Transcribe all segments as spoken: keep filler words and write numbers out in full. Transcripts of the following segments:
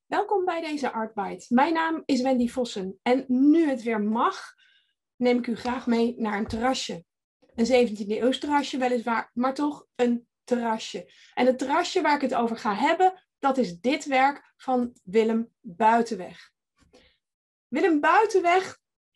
Welkom bij deze Artbite. Mijn naam is Wendy Vossen en nu het weer mag, neem ik u graag mee naar een terrasje. Een zeventiende eeuws terrasje weliswaar, maar toch een terrasje. En het terrasje waar ik het over ga hebben, dat is dit werk van Willem Buitenweg. Willem Buitenweg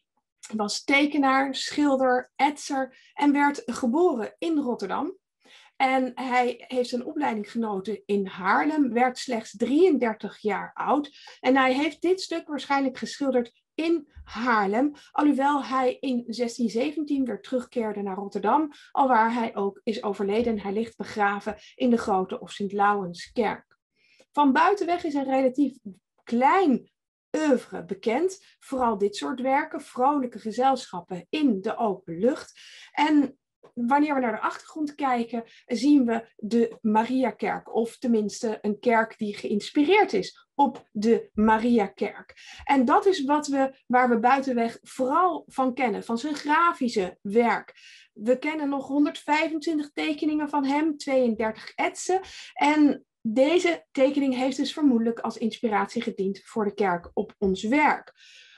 was tekenaar, schilder, etser en werd geboren in Rotterdam. En hij heeft een opleiding genoten in Haarlem, werd slechts drieëndertig jaar oud. En hij heeft dit stuk waarschijnlijk geschilderd in Haarlem, alhoewel hij in zestien zeventien weer terugkeerde naar Rotterdam, alwaar hij ook is overleden. Hij ligt begraven in de Grote of Sint-Laurenskerk. Van Buitenweg is een relatief klein oeuvre bekend, vooral dit soort werken, vrolijke gezelschappen in de open lucht. En wanneer we naar de achtergrond kijken, zien we de Mariakerk, of tenminste een kerk die geïnspireerd is op de Mariakerk. En dat is wat we, waar we Buitenweg vooral van kennen, van zijn grafische werk. We kennen nog honderdvijfentwintig tekeningen van hem, tweeëndertig etsen. En deze tekening heeft dus vermoedelijk als inspiratie gediend voor de kerk op ons werk.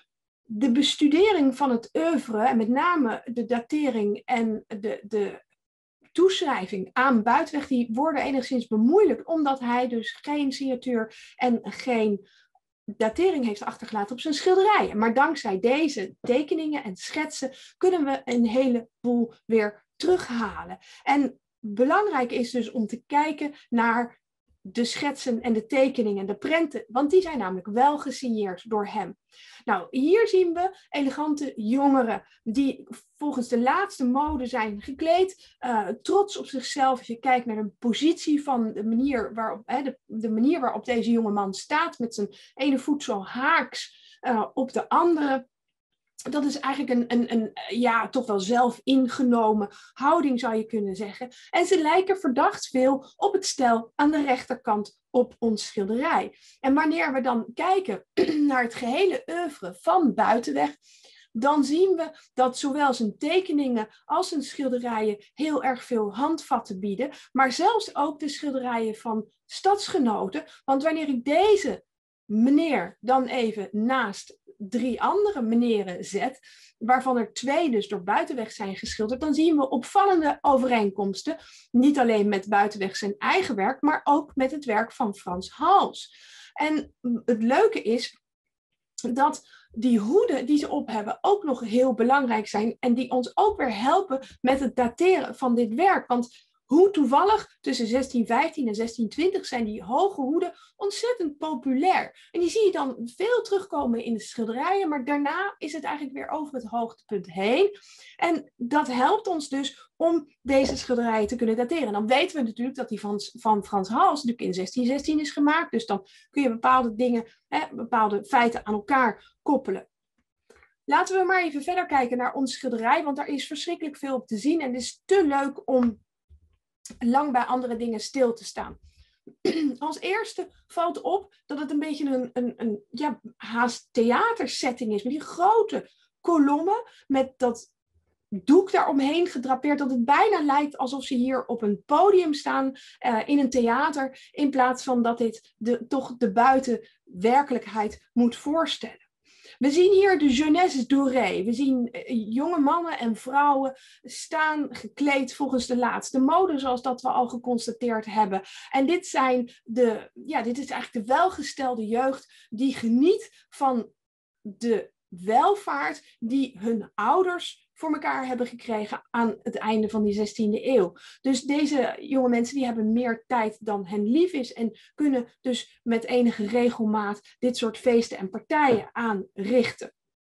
De bestudering van het oeuvre, en met name de datering en de, de toeschrijving aan Buitenweg, die worden enigszins bemoeilijkt, omdat hij dus geen signatuur en geen datering heeft achtergelaten op zijn schilderijen. Maar dankzij deze tekeningen en schetsen kunnen we een heleboel weer terughalen. En belangrijk is dus om te kijken naar de schetsen en de tekeningen, de prenten, want die zijn namelijk wel gesigneerd door hem. Nou, hier zien we elegante jongeren die volgens de laatste mode zijn gekleed, uh, trots op zichzelf. Als je kijkt naar de positie van de manier waarop, hè, de, de manier waarop deze jonge man staat, met zijn ene voet zo haaks uh, op de andere. Dat is eigenlijk een, een, een ja, toch wel zelf ingenomen houding, zou je kunnen zeggen. En ze lijken verdacht veel op het stel aan de rechterkant op ons schilderij. En wanneer we dan kijken naar het gehele oeuvre van Buitenweg, dan zien we dat zowel zijn tekeningen als zijn schilderijen heel erg veel handvatten bieden. Maar zelfs ook de schilderijen van stadsgenoten. Want wanneer ik deze meneer dan even naast drie andere meneren zet, waarvan er twee dus door Buitenweg zijn geschilderd, dan zien we opvallende overeenkomsten. Niet alleen met Buitenweg zijn eigen werk, maar ook met het werk van Frans Hals. En het leuke is dat die hoeden die ze op hebben ook nog heel belangrijk zijn en die ons ook weer helpen met het dateren van dit werk. Want hoe toevallig tussen zestien vijftien en zestien twintig zijn die hoge hoeden ontzettend populair. En die zie je dan veel terugkomen in de schilderijen, maar daarna is het eigenlijk weer over het hoogtepunt heen. En dat helpt ons dus om deze schilderijen te kunnen dateren. En dan weten we natuurlijk dat die van, van Frans Hals natuurlijk in zestien zestien is gemaakt. Dus dan kun je bepaalde dingen, hè, bepaalde feiten aan elkaar koppelen. Laten we maar even verder kijken naar ons schilderij, want daar is verschrikkelijk veel op te zien. En het is te leuk om lang bij andere dingen stil te staan. Als eerste valt op dat het een beetje een, een, een ja, haast theatersetting is. Met die grote kolommen, met dat doek daaromheen gedrapeerd, dat het bijna lijkt alsof ze hier op een podium staan uh, in een theater, in plaats van dat dit de, toch de buitenwerkelijkheid moet voorstellen. We zien hier de jeunesse dorée. We zien jonge mannen en vrouwen staan gekleed volgens de laatste mode, zoals dat we al geconstateerd hebben. En dit zijn de, ja, dit is eigenlijk de welgestelde jeugd die geniet van de welvaart die hun ouders voor elkaar hebben gekregen aan het einde van die zestiende eeuw. Dus deze jonge mensen die hebben meer tijd dan hen lief is en kunnen dus met enige regelmaat dit soort feesten en partijen aanrichten.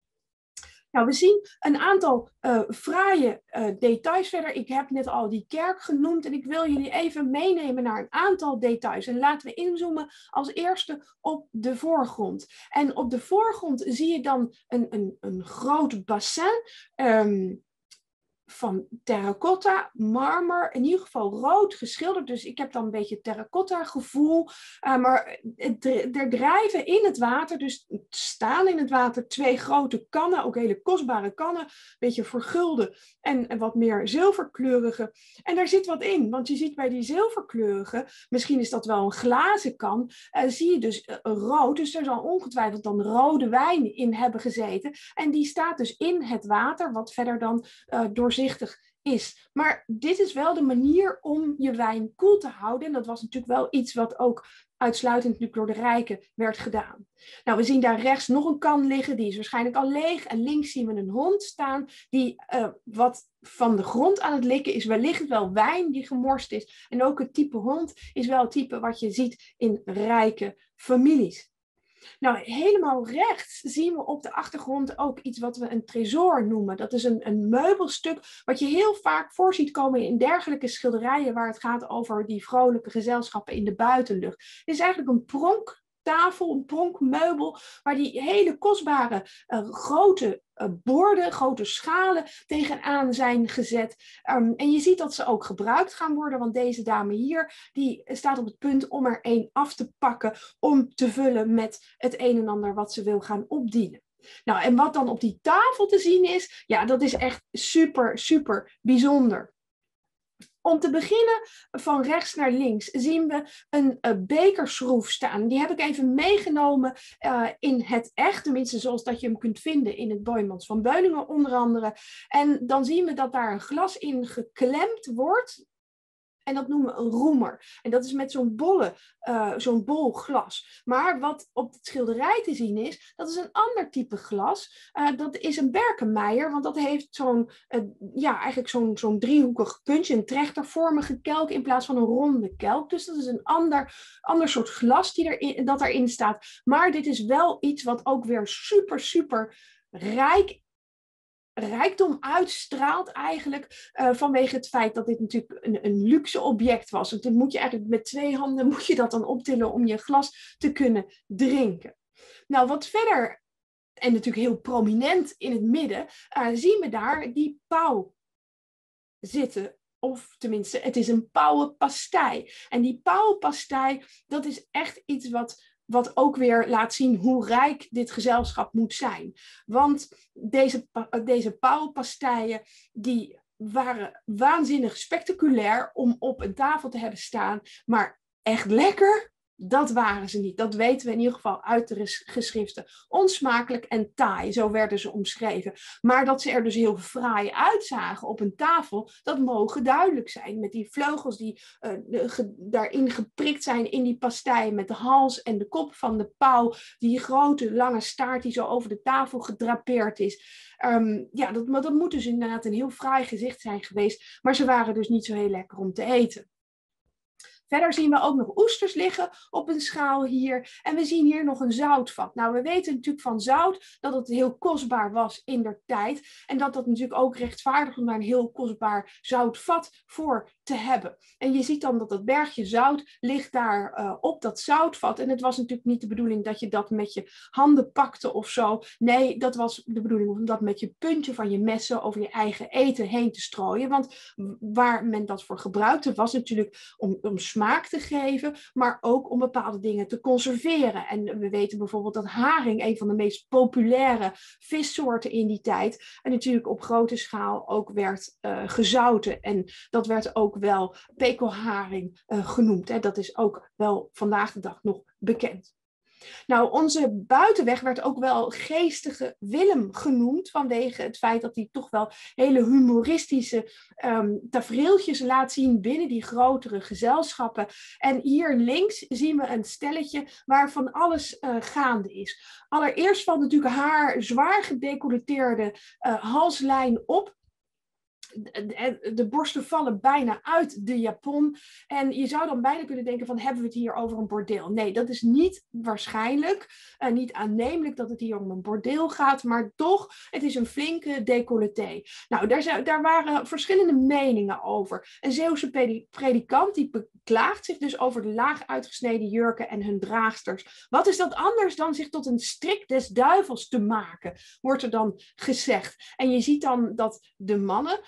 Nou, we zien een aantal uh, fraaie uh, details verder. Ik heb net al die kerk genoemd en ik wil jullie even meenemen naar een aantal details. En laten we inzoomen als eerste op de voorgrond. En op de voorgrond zie je dan een, een, een groot bassin. Um, van terracotta, marmer, in ieder geval rood geschilderd. Dus ik heb dan een beetje terracotta gevoel. Uh, maar er drijven in het water, dus staan in het water twee grote kannen, ook hele kostbare kannen, een beetje vergulde en, en wat meer zilverkleurige. En daar zit wat in, want je ziet bij die zilverkleurige, misschien is dat wel een glazen kan, uh, zie je dus uh, rood. Dus er zal ongetwijfeld dan rode wijn in hebben gezeten. En die staat dus in het water, wat verder dan uh, doorzichtig is. Maar dit is wel de manier om je wijn koel te houden. En dat was natuurlijk wel iets wat ook uitsluitend nu door de rijken werd gedaan. Nou, we zien daar rechts nog een kan liggen. Die is waarschijnlijk al leeg. En links zien we een hond staan die uh, wat van de grond aan het likken is. Wellicht wel wijn die gemorst is. En ook het type hond is wel het type wat je ziet in rijke families. Nou, helemaal rechts zien we op de achtergrond ook iets wat we een tresor noemen. Dat is een, een meubelstuk wat je heel vaak voor ziet komen in dergelijke schilderijen waar het gaat over die vrolijke gezelschappen in de buitenlucht. Het is eigenlijk een pronktafel, een pronkmeubel waar die hele kostbare uh, grote uh, borden, grote schalen tegenaan zijn gezet. Um, en je ziet dat ze ook gebruikt gaan worden, want deze dame hier die staat op het punt om er één af te pakken om te vullen met het een en ander wat ze wil gaan opdienen. Nou, en wat dan op die tafel te zien is, ja, dat is echt super, super bijzonder. Om te beginnen, van rechts naar links, zien we een uh, bekerschroef staan. Die heb ik even meegenomen uh, in het echt, tenminste zoals dat je hem kunt vinden in het Boijmans van Beuningen onder andere. En dan zien we dat daar een glas in geklemd wordt. En dat noemen we een roemer. En dat is met zo'n bolle, uh, zo'n bol glas. Maar wat op het schilderij te zien is, dat is een ander type glas. Uh, dat is een Berkenmeijer, want dat heeft zo'n, uh, ja, eigenlijk zo'n, zo'n driehoekig puntje, een trechtervormige kelk in plaats van een ronde kelk. Dus dat is een ander, ander soort glas die erin, dat erin staat. Maar dit is wel iets wat ook weer super, super rijk rijkdom uitstraalt eigenlijk uh, vanwege het feit dat dit natuurlijk een, een luxe object was. Want dan moet je eigenlijk met twee handen moet je dat dan optillen om je glas te kunnen drinken. Nou, wat verder, en natuurlijk heel prominent in het midden, uh, zien we daar die pauw zitten. Of tenminste, het is een pauwenpastei. En die pauwenpastei, dat is echt iets wat... Wat ook weer laat zien hoe rijk dit gezelschap moet zijn. Want deze, deze pauwenpasteien die waren waanzinnig spectaculair om op een tafel te hebben staan. Maar echt lekker, dat waren ze niet. Dat weten we in ieder geval uit de geschriften. Onsmakelijk en taai, zo werden ze omschreven. Maar dat ze er dus heel fraai uitzagen op een tafel, dat mogen duidelijk zijn. Met die vleugels die uh, de, ge, daarin geprikt zijn in die pastei. Met de hals en de kop van de pauw. Die grote lange staart die zo over de tafel gedrapeerd is. Um, ja, dat, dat moet dus inderdaad een heel fraai gezicht zijn geweest. Maar ze waren dus niet zo heel lekker om te eten. Verder zien we ook nog oesters liggen op een schaal hier. En we zien hier nog een zoutvat. Nou, we weten natuurlijk van zout dat het heel kostbaar was in der tijd. En dat dat natuurlijk ook rechtvaardigt om daar een heel kostbaar zoutvat voor te hebben. En je ziet dan dat dat bergje zout ligt daar uh, op dat zoutvat. En het was natuurlijk niet de bedoeling dat je dat met je handen pakte of zo. Nee, dat was de bedoeling om dat met je puntje van je messen over je eigen eten heen te strooien. Want waar men dat voor gebruikte was natuurlijk om, om smaak te geven, maar ook om bepaalde dingen te conserveren. En we weten bijvoorbeeld dat haring een van de meest populaire vissoorten in die tijd en natuurlijk op grote schaal ook werd uh, gezouten. En dat werd ook wel pekelharing uh, genoemd. Hè. Dat is ook wel vandaag de dag nog bekend. Nou, onze buitenweg werd ook wel geestige Willem genoemd, vanwege het feit dat hij toch wel hele humoristische um, tafereeltjes laat zien binnen die grotere gezelschappen. En hier links zien we een stelletje waar van alles uh, gaande is. Allereerst valt natuurlijk haar zwaar gedecolleteerde uh, halslijn op. De, de borsten vallen bijna uit de japon. En je zou dan bijna kunnen denken van, hebben we het hier over een bordeel? Nee, dat is niet waarschijnlijk. Uh, niet aannemelijk dat het hier om een bordeel gaat. Maar toch, het is een flinke decolleté. Nou, daar, zijn, daar waren verschillende meningen over. Een Zeeuwse predikant die beklaagt zich dus over de laag uitgesneden jurken en hun draagsters. Wat is dat anders dan zich tot een strik des duivels te maken? Wordt er dan gezegd. En je ziet dan dat de mannen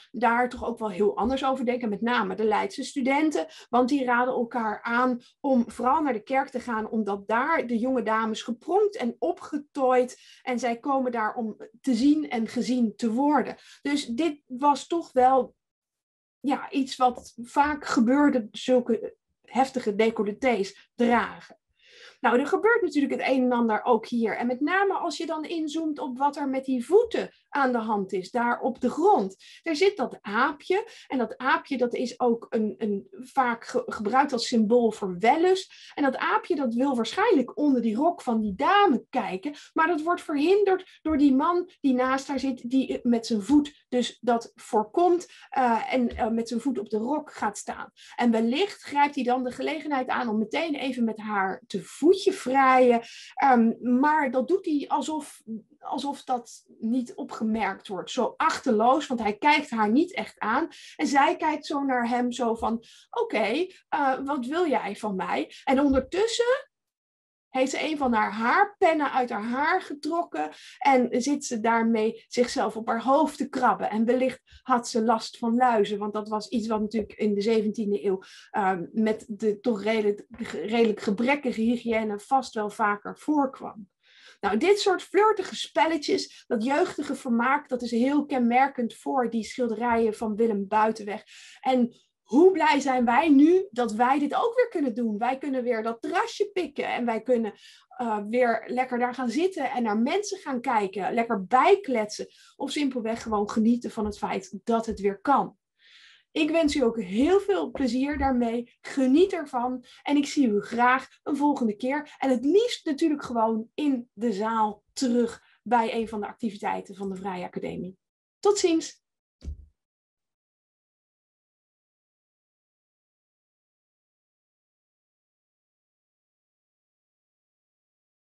daar toch ook wel heel anders over denken. Met name de Leidse studenten. Want die raden elkaar aan om vooral naar de kerk te gaan. Omdat daar de jonge dames gepronkt en opgetooid. En zij komen daar om te zien en gezien te worden. Dus dit was toch wel ja, iets wat vaak gebeurde. Zulke heftige decolletés dragen. Nou, er gebeurt natuurlijk het een en ander ook hier. En met name als je dan inzoomt op wat er met die voeten aan de hand is, daar op de grond. Er zit dat aapje. En dat aapje dat is ook een, een, vaak ge- gebruikt als symbool voor wellust. En dat aapje dat wil waarschijnlijk onder die rok van die dame kijken. Maar dat wordt verhinderd door die man die naast haar zit, die met zijn voet dus dat voorkomt. Uh, en uh, met zijn voet op de rok gaat staan. En wellicht grijpt hij dan de gelegenheid aan om meteen even met haar te voetje vrijen. Um, maar dat doet hij alsof, alsof dat niet opgemerkt wordt. Zo achterloos, want hij kijkt haar niet echt aan. En zij kijkt zo naar hem zo van, oké, okay, uh, wat wil jij van mij? En ondertussen heeft ze een van haar haarpennen uit haar haar getrokken en zit ze daarmee zichzelf op haar hoofd te krabben. En wellicht had ze last van luizen, want dat was iets wat natuurlijk in de zeventiende eeuw uh, met de toch redelijk, redelijk gebrekkige hygiëne vast wel vaker voorkwam. Nou, dit soort flirtige spelletjes, dat jeugdige vermaak, dat is heel kenmerkend voor die schilderijen van Willem Buitenweg. En hoe blij zijn wij nu dat wij dit ook weer kunnen doen. Wij kunnen weer dat terrasje pikken en wij kunnen uh, weer lekker daar gaan zitten en naar mensen gaan kijken, lekker bijkletsen of simpelweg gewoon genieten van het feit dat het weer kan. Ik wens u ook heel veel plezier daarmee. Geniet ervan en ik zie u graag een volgende keer. En het liefst natuurlijk gewoon in de zaal terug bij een van de activiteiten van de Vrije Academie. Tot ziens!